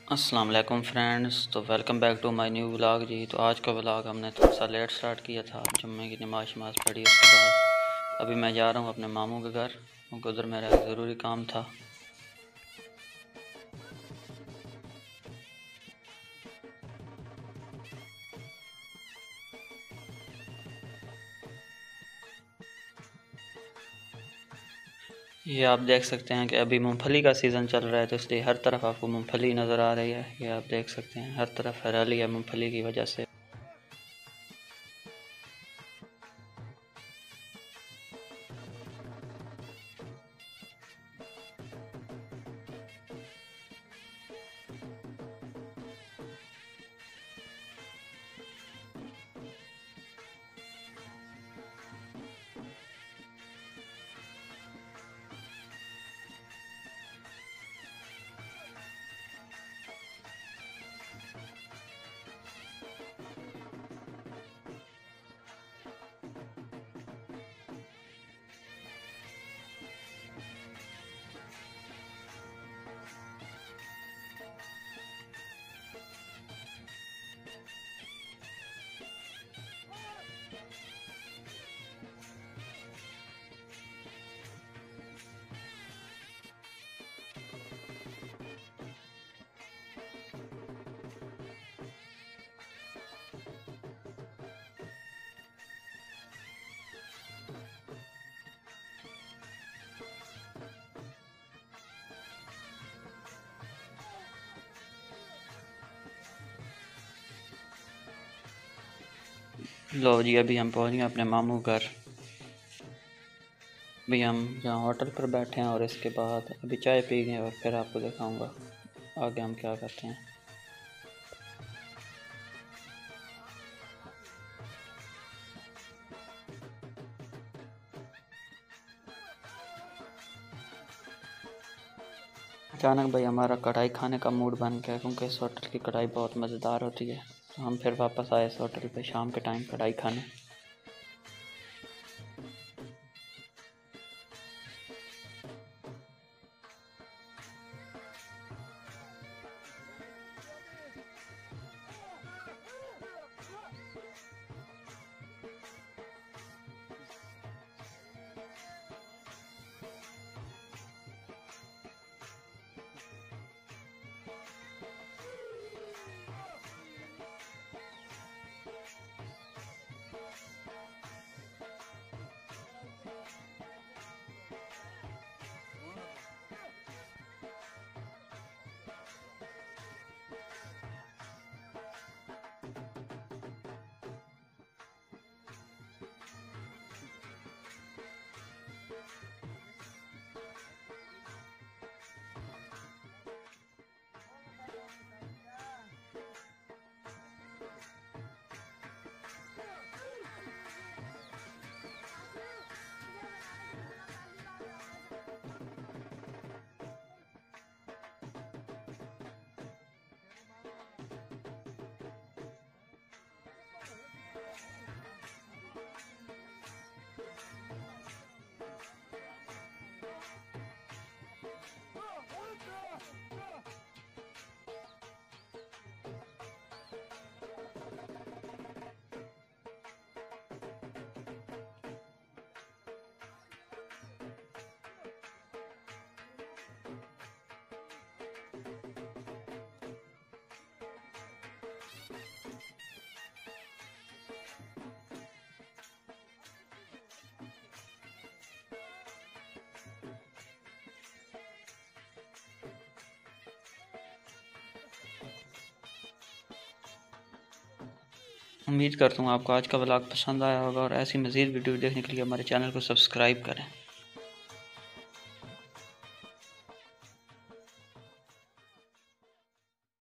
अस्सलाम वालेकुम फ्रेंड्स। तो welcome back to my new vlog जी। तो आज का व्लॉग हमने थोड़ा सा लेट स्टार्ट किया था। जुम्मे की नमाज पढ़ी, उसके बाद अभी मैं जा रहा हूँ अपने मामू के घर, क्योंकि उधर मेरा एक ज़रूरी काम था। ये आप देख सकते हैं कि अभी मूंगफली का सीज़न चल रहा है, तो इसलिए हर तरफ आपको मूंगफली नज़र आ रही है। ये आप देख सकते हैं, हर तरफ हरियाली है मूंगफली की वजह से। लो जी, अभी हम पहुँच गए अपने मामू घर। अभी हम यहाँ होटल पर बैठे हैं और इसके बाद अभी चाय पी गए और फिर आपको दिखाऊंगा आगे हम क्या करते हैं। अचानक भाई हमारा कढ़ाई खाने का मूड बन गया, क्योंकि इस होटल की कढ़ाई बहुत मज़ेदार होती है। तो हम फिर वापस आए इस होटल पे शाम के टाइम कढ़ाई खाने। उम्मीद करता हूँ आपको आज का व्लॉग पसंद आया होगा, और ऐसी मज़ीद वीडियो देखने के लिए हमारे चैनल को सब्सक्राइब करें।